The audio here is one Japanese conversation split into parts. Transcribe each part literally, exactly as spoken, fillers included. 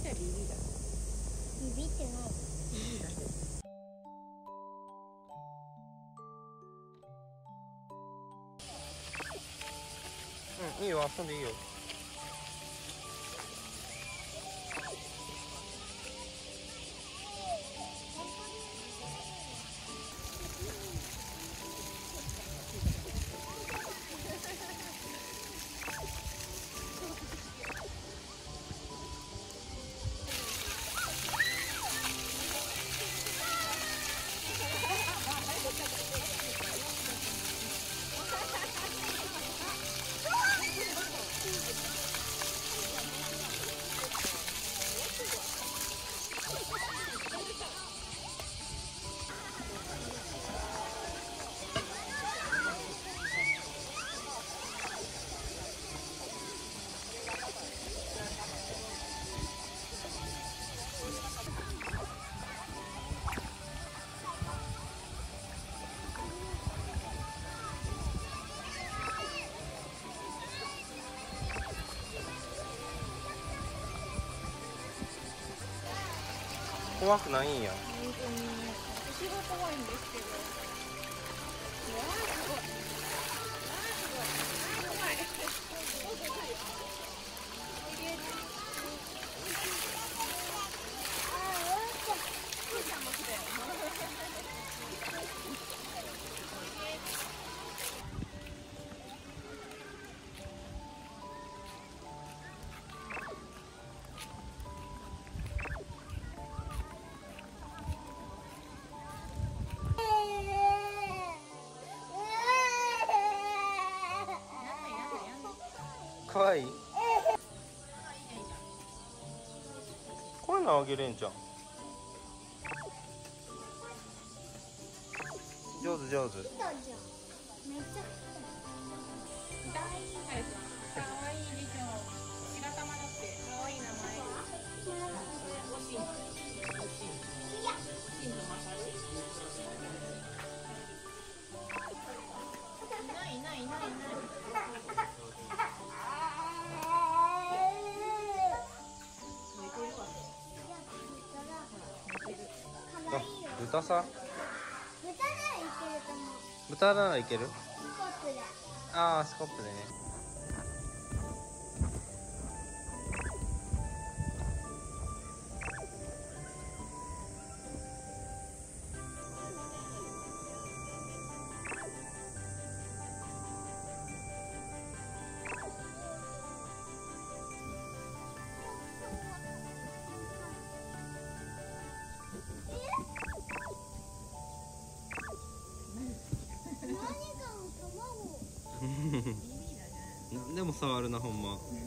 じゃあビビだ。 ビビってない。 ビビだけど。 うん、いいよ、遊んでいいよ。怖くないんや。 本当に私が怖いんですけど。わあすごい。わあすごい。あ怖い。ふーちゃんも来たよ。 かわいい。こういうのあげれんじゃん。上手上手。 めっちゃ。かわいい。 かわいいでしょ。白玉だってかわいい名前。おしん。おしん。しんとまさる。いないいないいないいない。 あ、豚さん。 豚ならいけると思う。 豚ならいける。 スコップで。 ああ、スコップでね。なんでも触るな、ほんま。 ブニ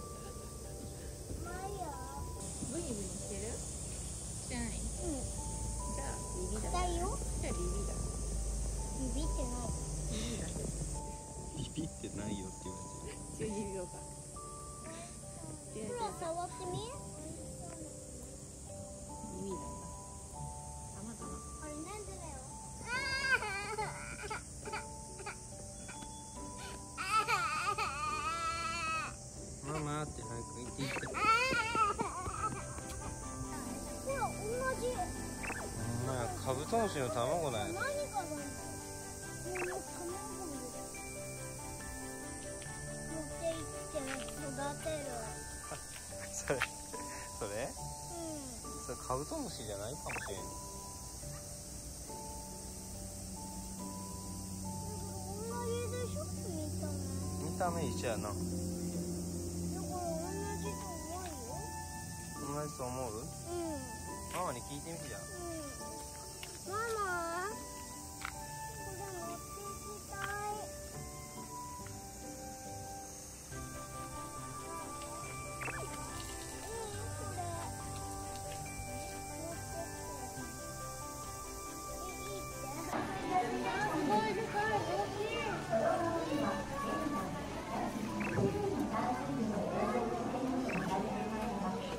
ブニしてる？してない。 うん。 じゃあビビだ。 だよ。 じゃあビビだ。 ビビってない。 ビビだけど。 ビビってないよって言われてる。 じゅうにびょうかん。違う違う。 ほら触ってみ。 ビビだな。たまたま。 あれなんでだよ。 ママって早く言って言って。 ほら同じ。 お前カブトムシの卵だよ。 何かなんだ。この卵を持って行って育てる。 それそれうん。 それカブトムシじゃないかもしれん。 同じでしょ見た目。 見た目一緒やな。 だから同じと思うよ。 同じと思う？ うん。 ママに聞いてみてじゃん。 ママ、これ持ってきたい。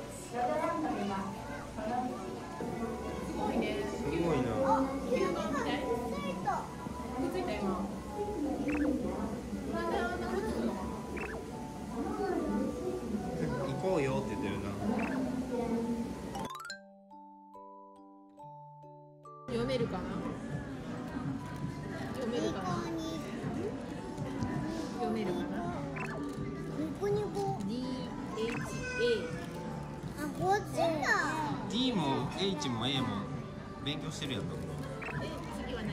すごいね。 すごいな。 吸盤みたい。 めるかな。 ニコニコ。 ディーエイチエー。 あ、こっちだ。 D も H も A も勉強してるやんと思う。 で次は何？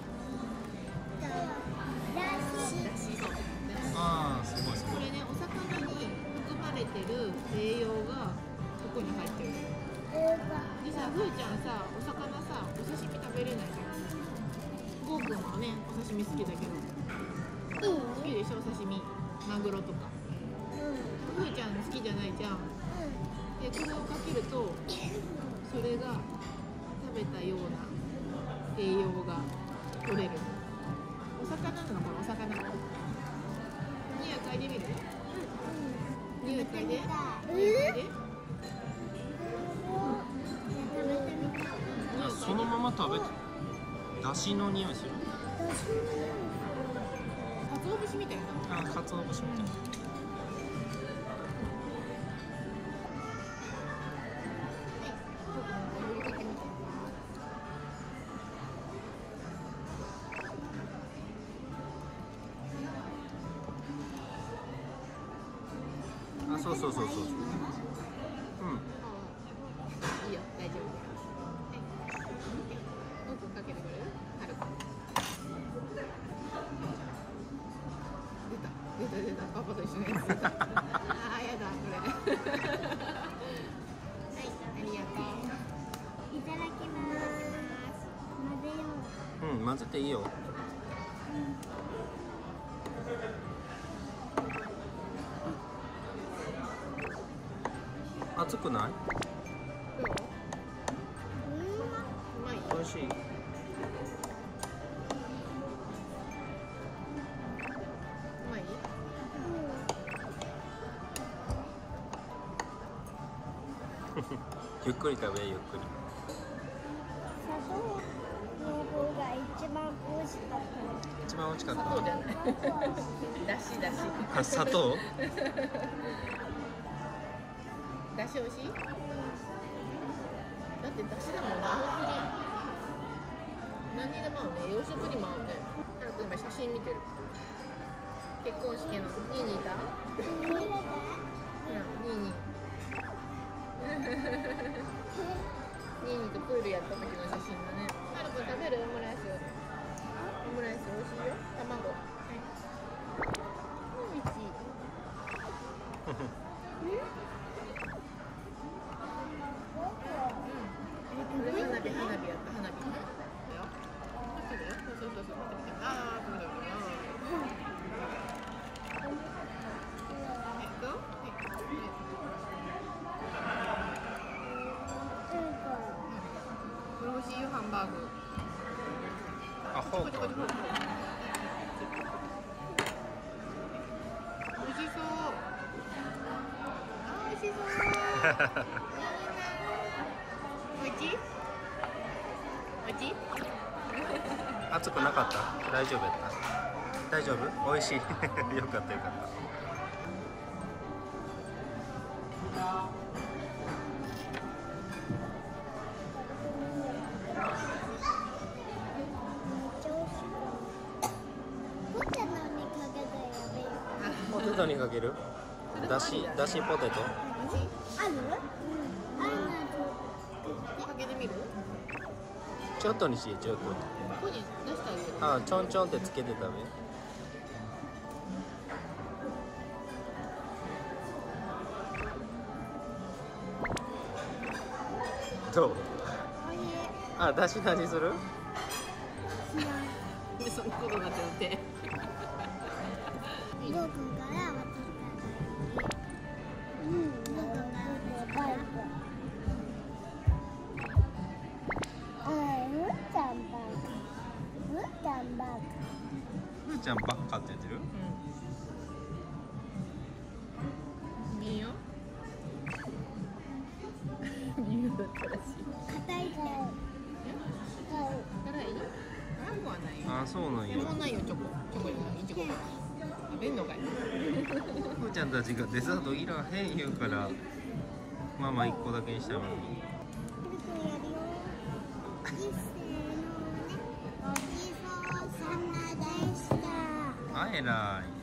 ラだし。そう。 ああ、すごいすごい。 これね、お魚に含まれてる栄養がここに入ってる。でさ、ふーちゃんさ、お魚さ、お刺身食べれないじゃん。ゴーくんもね、お刺身好きだけど。 いい？ 好きでしょ、お刺身。マグロとか。ふーちゃん好きじゃないじゃん。で、これをかけると、それが食べたような栄養が取れる。お魚なのかな、お魚。匂い嗅いでみる？匂い嗅いで。匂い嗅いで。 そのまま食べて、だしの匂いする。 鰹節みたいな。 あ、鰹節みたいな。あ、そうそうそうそう。うん。 いいよ、大丈夫。はい。多くかけてくれる？軽く。出た、出た、出た。パパと一緒のやつ出た。ああ、やだ、これ。はい、ありがとう。 いただきます。混ぜよう。 うん、混ぜていいよ。熱くない？ どう？うまい。 美味しい。 うまい？ ゆっくり食べ、ゆっくり。 砂糖の方が一番美味しかった。 一番美味しかっ砂糖じゃない。だしだし。 た。あ、砂糖？ だし美味しい？だってだしだもんね、本当に。何にでも合うね、洋食にも合うね。ハルくん今写真見てる。結婚式のニーニーいた？ほら、ニーニー。ニーニーとプールやった時の写真だね。ハルくん食べる？オムライス。オムライス美味しいよ。卵。はい。美味しい。これ花火、花火やった、花火。だよ。そうだよ。そうそうそうそう。見て見て。ああ、これだよ。えっと、はい。これ美味しいよ、ハンバーグ。 あ、ほうか。 美味しそう。あ、美味しそう。おいしい？おいしい？ 熱くなかった？大丈夫やった？大丈夫？美味しい。よかったよかった。ポテトにかける？だし、だしポテト？ ある？あるな。 かけてみる？ ちょっとにして、ちょっと。 ここに出してあげる。 あ、ちょんちょんってつけて食べ。どう？あ、だしの味する？ で、そんなことになっちゃって。 りょうくんから渡した。うん、りょうくんからバイク。あ、ふーちゃんバイク。ふーちゃんバイク。 ふーちゃんばっかって言ってる？ うん。いいよ。理由だったらしい。 硬いから。 辛い？辛くはないよ。 あ、そうなんや。 もうないよ、チョコ。チョコじゃない、いちご。食べんのかい。 ふーちゃんたちがデザートいらへん言うからママいっこだけにしたのに。 くるくるやるよ。いっせーのね。ごちそうさまでした。 あ、えらい。